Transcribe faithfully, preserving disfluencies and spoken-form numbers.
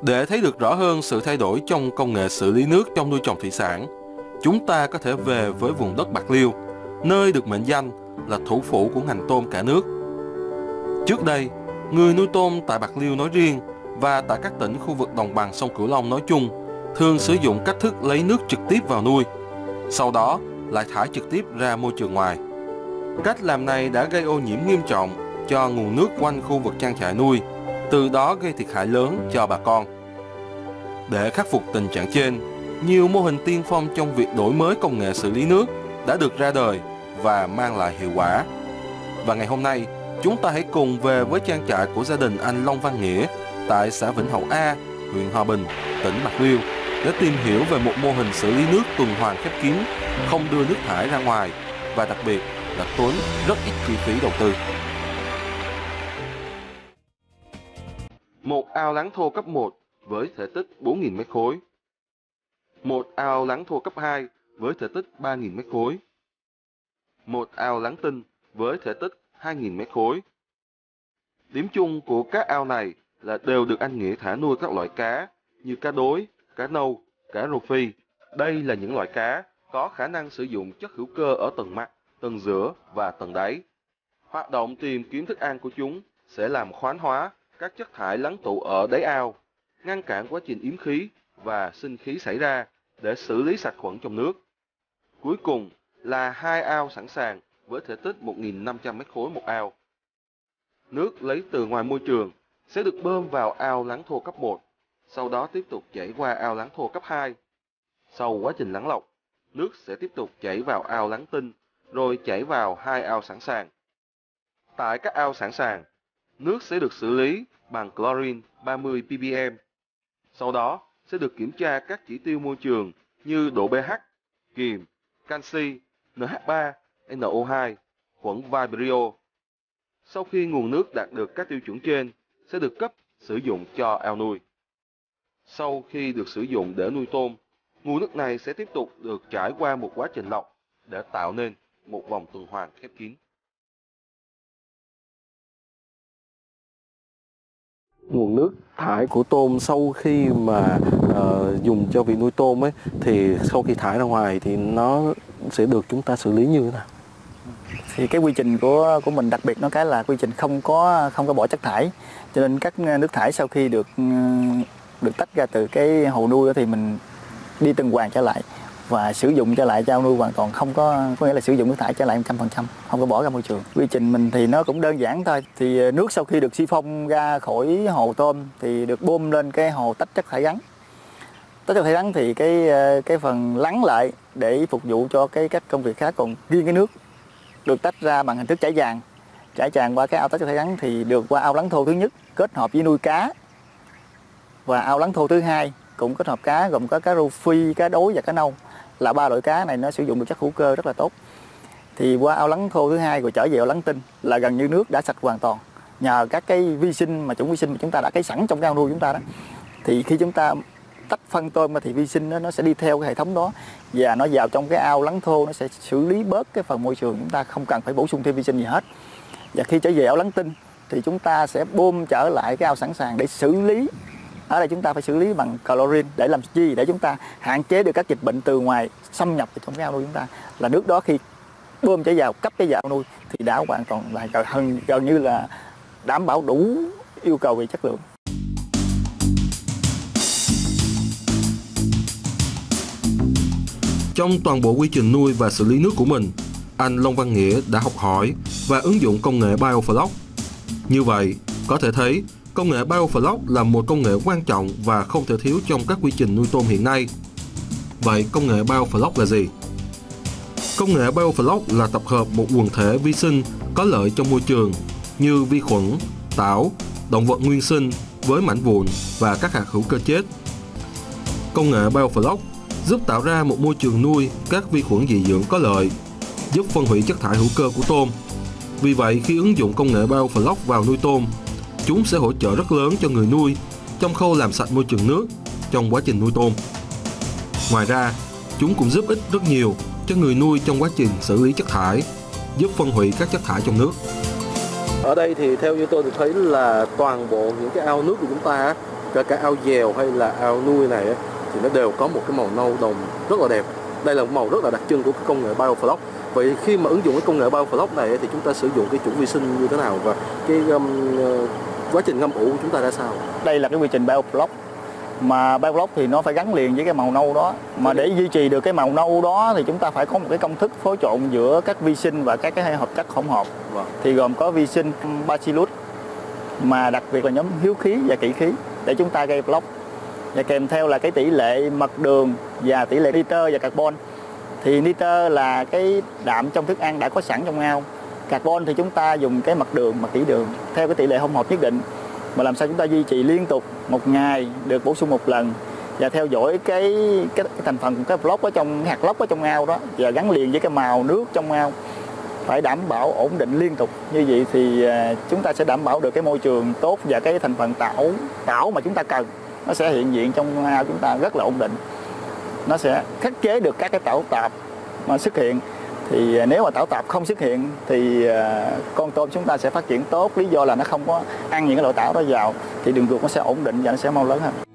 Để thấy được rõ hơn sự thay đổi trong công nghệ xử lý nước trong nuôi trồng thủy sản, chúng ta có thể về với vùng đất Bạc Liêu, nơi được mệnh danh là thủ phủ của ngành tôm cả nước. Trước đây, người nuôi tôm tại Bạc Liêu nói riêng và tại các tỉnh khu vực đồng bằng sông Cửu Long nói chung thường sử dụng cách thức lấy nước trực tiếp vào nuôi, sau đó lại thải trực tiếp ra môi trường ngoài. Cách làm này đã gây ô nhiễm nghiêm trọng cho nguồn nước quanh khu vực trang trại nuôi, từ đó gây thiệt hại lớn cho bà con. Để khắc phục tình trạng trên, nhiều mô hình tiên phong trong việc đổi mới công nghệ xử lý nước đã được ra đời và mang lại hiệu quả. Và ngày hôm nay, chúng ta hãy cùng về với trang trại của gia đình anh Long Văn Nghĩa tại xã Vĩnh Hậu A, huyện Hòa Bình, tỉnh Bạc Liêu để tìm hiểu về một mô hình xử lý nước tuần hoàn khép kín, không đưa nước thải ra ngoài và đặc biệt là tốn rất ít chi phí đầu tư. Một ao lắng thô cấp một với thể tích bốn nghìn mét khối. Một ao lắng thô cấp hai với thể tích ba nghìn mét khối. Một ao lắng tinh với thể tích hai nghìn mét khối. Điểm chung của các ao này là đều được anh Nghĩa thả nuôi các loại cá như cá đối, cá nâu, cá rô phi. Đây là những loại cá có khả năng sử dụng chất hữu cơ ở tầng mặt, tầng giữa và tầng đáy. Hoạt động tìm kiếm thức ăn của chúng sẽ làm khoáng hóa các chất thải lắng tụ ở đáy ao, ngăn cản quá trình yếm khí và sinh khí xảy ra để xử lý sạch khuẩn trong nước. Cuối cùng là hai ao sẵn sàng với thể tích một nghìn năm trăm mét khối một ao. Nước lấy từ ngoài môi trường sẽ được bơm vào ao lắng thô cấp một, sau đó tiếp tục chảy qua ao lắng thô cấp hai. Sau quá trình lắng lọc, nước sẽ tiếp tục chảy vào ao lắng tinh, rồi chảy vào hai ao sẵn sàng. Tại các ao sẵn sàng, nước sẽ được xử lý bằng chlorine ba mươi ppm. Sau đó sẽ được kiểm tra các chỉ tiêu môi trường như độ pH, kiềm, canxi, en hát ba, en o hai, khuẩn Vibrio. Sau khi nguồn nước đạt được các tiêu chuẩn trên, sẽ được cấp sử dụng cho ao nuôi. Sau khi được sử dụng để nuôi tôm, nguồn nước này sẽ tiếp tục được trải qua một quá trình lọc để tạo nên một vòng tuần hoàn khép kín. Nguồn nước thải của tôm sau khi mà uh, dùng cho việc nuôi tôm ấy, thì sau khi thải ra ngoài thì nó sẽ được chúng ta xử lý như thế nào? Thì cái quy trình của của mình đặc biệt nó cái là quy trình không có không có bỏ chất thải, cho nên các nước thải sau khi được được tách ra từ cái hồ nuôi thì mình đi tuần hoàn trở lại và sử dụng trở lại cho ao nuôi hoàn toàn, không có có nghĩa là sử dụng nước thải trở lại một trăm phần trăm, không có bỏ ra môi trường. Quy trình mình thì nó cũng đơn giản thôi. Thì nước sau khi được siphon ra khỏi hồ tôm thì được bơm lên cái hồ tách chất thải rắn. Tách chất thải rắn thì cái cái phần lắng lại để phục vụ cho cái các công việc khác, còn riêng cái nước được tách ra bằng hình thức chảy tràn, chảy tràn qua cái ao tách chất thải rắn thì được qua ao lắng thô thứ nhất kết hợp với nuôi cá, và ao lắng thô thứ hai cũng kết hợp cá gồm có cá rô phi, cá đối và cá nâu, là ba loại cá này nó sử dụng được chất hữu cơ rất là tốt. Thì qua ao lắng thô thứ hai rồi trở về ao lắng tinh là gần như nước đã sạch hoàn toàn nhờ các cái vi sinh mà chủng vi sinh mà chúng ta đã cấy sẵn trong cái ao nuôi chúng ta đó. Thì khi chúng ta tách phân tôm thì vi sinh nó, nó sẽ đi theo cái hệ thống đó và nó vào trong cái ao lắng thô, nó sẽ xử lý bớt cái phần môi trường, chúng ta không cần phải bổ sung thêm vi sinh gì hết. Và khi trở về ao lắng tinh thì chúng ta sẽ bơm trở lại cái ao sẵn sàng để xử lý. Ở đây chúng ta phải xử lý bằng chlorine để làm gì? Để chúng ta hạn chế được các dịch bệnh từ ngoài xâm nhập vào trong cái ao nuôi chúng ta. Là nước đó khi bơm trở vào, cấp trở vào ao nuôi thì đã hoàn toàn là gần, gần như là đảm bảo đủ yêu cầu về chất lượng. Trong toàn bộ quy trình nuôi và xử lý nước của mình, anh Long Văn Nghĩa đã học hỏi và ứng dụng công nghệ BioFloc. Như vậy, có thể thấy công nghệ BioFloc là một công nghệ quan trọng và không thể thiếu trong các quy trình nuôi tôm hiện nay. Vậy công nghệ BioFloc là gì? Công nghệ BioFloc là tập hợp một quần thể vi sinh có lợi trong môi trường như vi khuẩn, tảo, động vật nguyên sinh với mảnh vụn và các hạt hữu cơ chết. Công nghệ BioFloc giúp tạo ra một môi trường nuôi các vi khuẩn dị dưỡng có lợi, giúp phân hủy chất thải hữu cơ của tôm. Vì vậy, khi ứng dụng công nghệ BioFloc vào nuôi tôm, chúng sẽ hỗ trợ rất lớn cho người nuôi trong khâu làm sạch môi trường nước trong quá trình nuôi tôm. Ngoài ra, chúng cũng giúp ích rất nhiều cho người nuôi trong quá trình xử lý chất thải, giúp phân hủy các chất thải trong nước. Ở đây thì theo như tôi được thấy là toàn bộ những cái ao nước của chúng ta, kể cả ao dèo hay là ao nuôi này thì nó đều có một cái màu nâu đồng rất là đẹp. Đây là một màu rất là đặc trưng của cái công nghệ BioFloc. Vậy khi mà ứng dụng cái công nghệ BioFloc này thì chúng ta sử dụng cái chủng vi sinh như thế nào và cái um, quá trình ngâm ủ của chúng ta ra sao? Đây là cái quy trình BioFloc, mà BioFloc thì nó phải gắn liền với cái màu nâu đó, mà để duy trì được cái màu nâu đó thì chúng ta phải có một cái công thức phối trộn giữa các vi sinh và các cái hợp chất hỗn hợp. Wow. Thì gồm có vi sinh Bacillus, mà đặc biệt là nhóm hiếu khí và kỵ khí để chúng ta gây block, và kèm theo là cái tỷ lệ mật đường và tỷ lệ nitơ và carbon. Thì nitơ là cái đạm trong thức ăn đã có sẵn trong ao, carbon thì chúng ta dùng cái mật đường, mật tỷ đường theo cái tỷ lệ hỗn hợp nhất định, mà làm sao chúng ta duy trì liên tục một ngày được bổ sung một lần, và theo dõi cái cái, cái thành phần của cái block ở trong cái hạt block ở trong ao đó, và gắn liền với cái màu nước trong ao, phải đảm bảo ổn định liên tục. Như vậy thì chúng ta sẽ đảm bảo được cái môi trường tốt, và cái thành phần tảo tảo mà chúng ta cần nó sẽ hiện diện trong ao chúng ta rất là ổn định. Nó sẽ khắc chế được các cái tảo tạp mà xuất hiện. Thì nếu mà tảo tạp không xuất hiện thì con tôm chúng ta sẽ phát triển tốt, lý do là nó không có ăn những cái loại tảo đó vào, thì đường ruột nó sẽ ổn định và nó sẽ mau lớn hơn.